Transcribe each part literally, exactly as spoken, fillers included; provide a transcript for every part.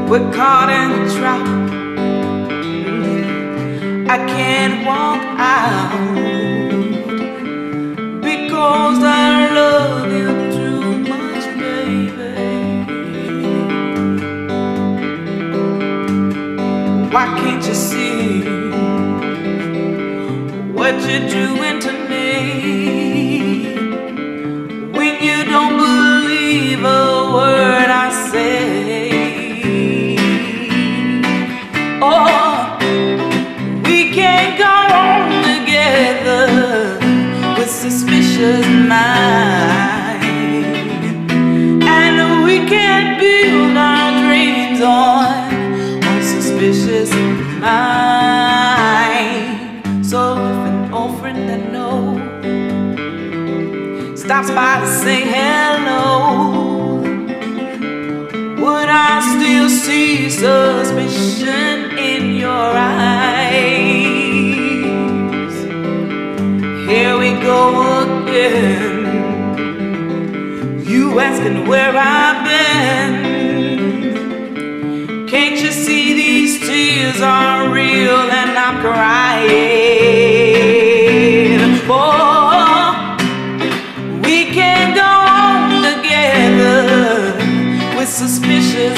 we're caught in a trap. I can't walk out because I love you too much, baby. Why can't you see what you're doing to me when you don't believe a word I say? Oh, we can't go on together with suspicious minds, and we can't build our dreams on on suspicious minds. So if an old friend I know stops by to say hello, would I still see suspicion in your eyes? Here we go again, you asking where I've been. Can't you see these tears are real and I'm crying? Oh, we can't go on together with suspicious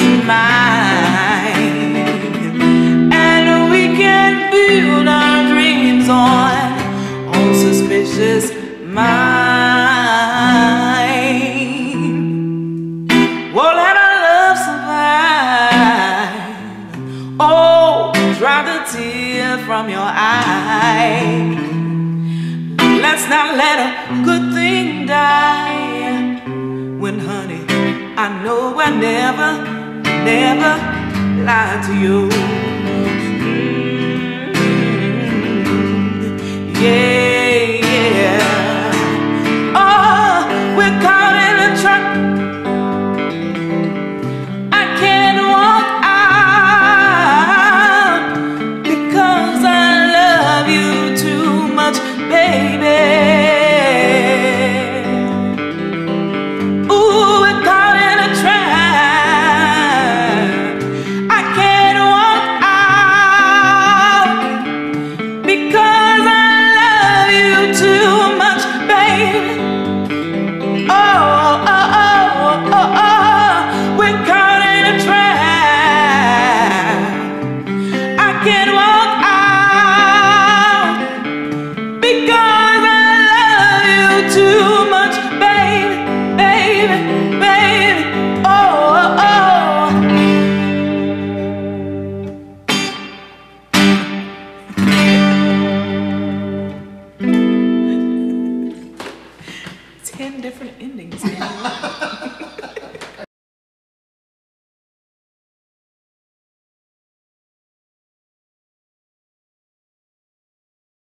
minds, and we can't build our dreams on on suspicious minds. Well, let our love survive. Oh, dry the tear from your eye. Let's not let a good thing die. When, honey, I know I never, never lied to you.